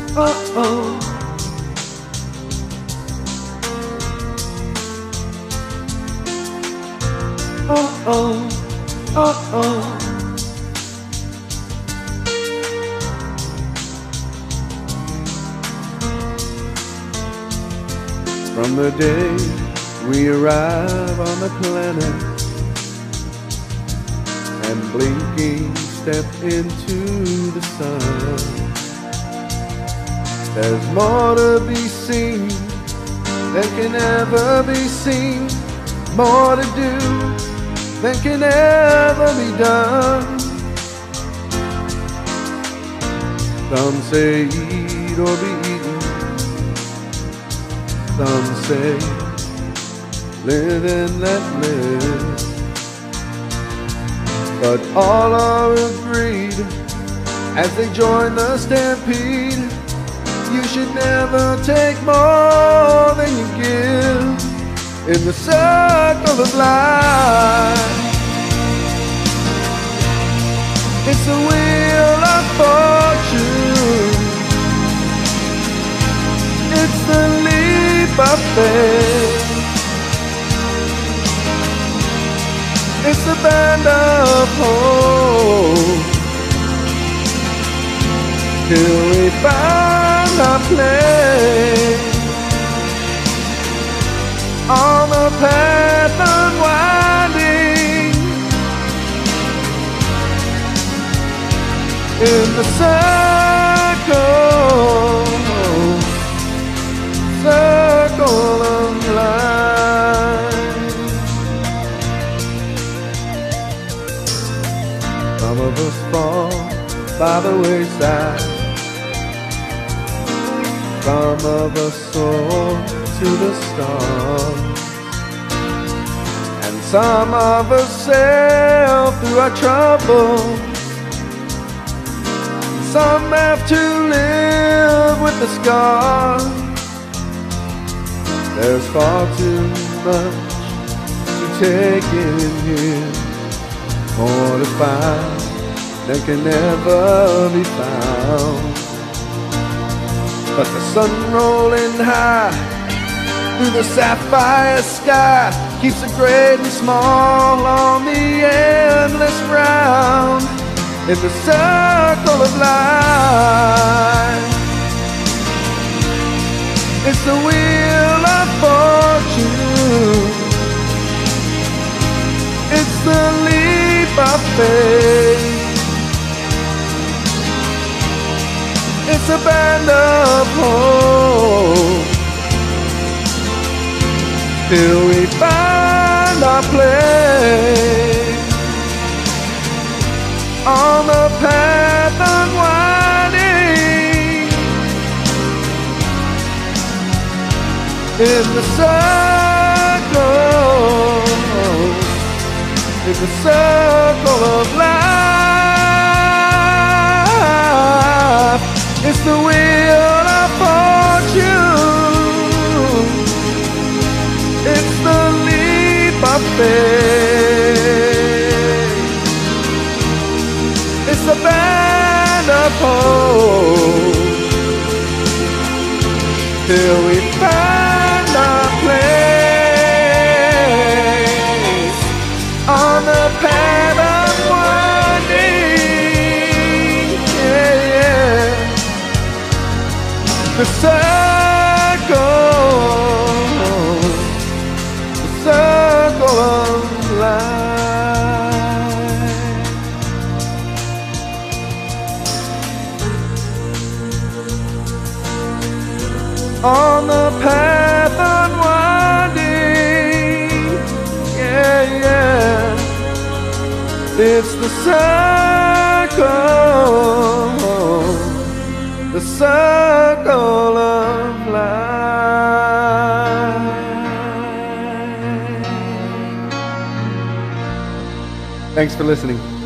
Oh, oh. Oh, oh. Oh, oh. From the day we arrive on the planet and blinking step into the sun, there's more to be seen than can ever be seen, more to do than can ever be done. Some say eat or be eaten, some say live and let live, but all are agreed as they join the stampede. You should never take more than you give in the circle of life. It's a wheel of fortune, it's the leap of faith, it's the band of hope, till we find our place on the path unwinding, in the circle of life. Some of us fall by the wayside, some of us soar to the stars, and some of us sail through our troubles. Some have to live with the scars. There's far too much to take in here, more to find than can never be found. But the sun rolling high through the sapphire sky keeps the great and small on the endless round, in the circle of life. It's the wheel of fortune, it's the leap of faith, it's a band of hope, till we find our place on the path unwinding, in the circle of life. It's the wheel of fortune, it's the leap of faith, it's the band of hope, till we find our place on the path unwinding, yeah, yeah. The circle of life. On the path unwinding, yeah, yeah. It's the circle of life. Thanks for listening.